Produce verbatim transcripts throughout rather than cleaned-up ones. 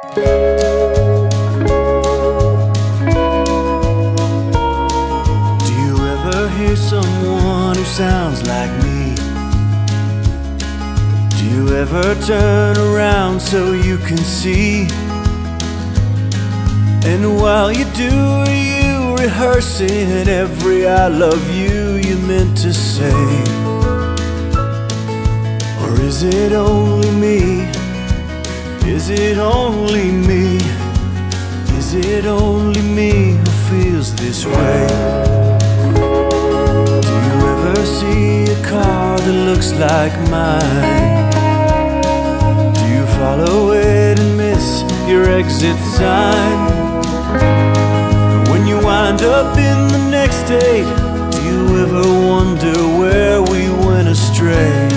Do you ever hear someone who sounds like me? Do you ever turn around so you can see? And while you do, are you rehearsing every I love you you meant to say? Or is it only me? Is it only me? Is it only me who feels this way? Do you ever see a car that looks like mine? Do you follow it and miss your exit sign? When you wind up in the next state, do you ever wonder where we went astray?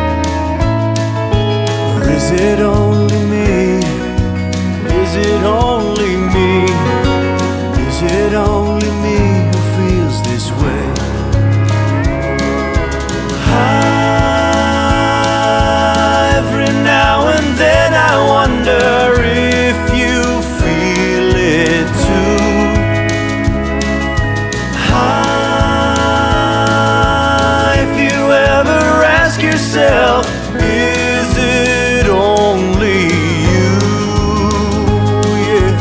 Or is it only me? Is it only me? Is it only me who feels this way? Ah, every now and then I wonder if you feel it too. Ah, if you ever ask yourself, is it only you? Yeah.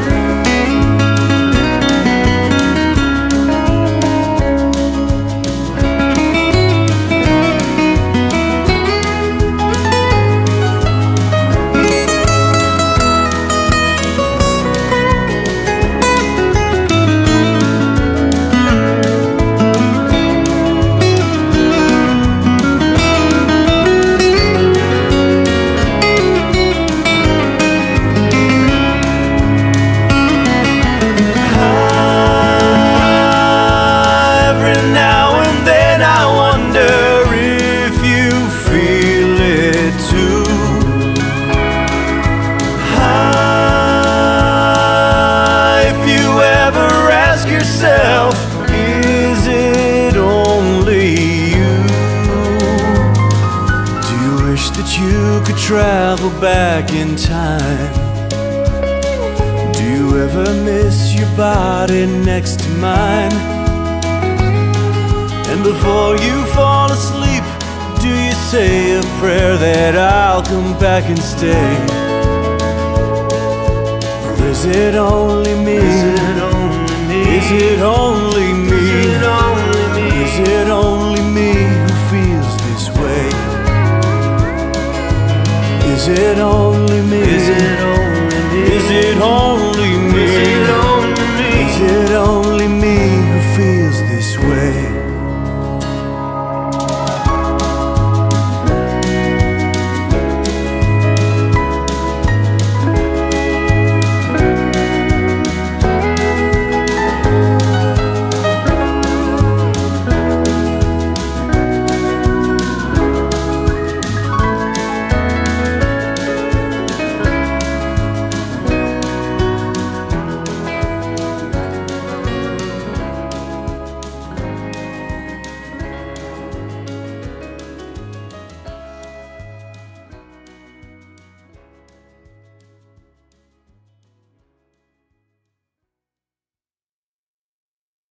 Yourself, is it only you? Do you wish that you could travel back in time? Do you ever miss your body next to mine? And before you fall asleep, do you say a prayer that I'll come back and stay? Or is it only me? Is it only Is it only me? Is it only me? Is it only me who feels this way? Is it only me?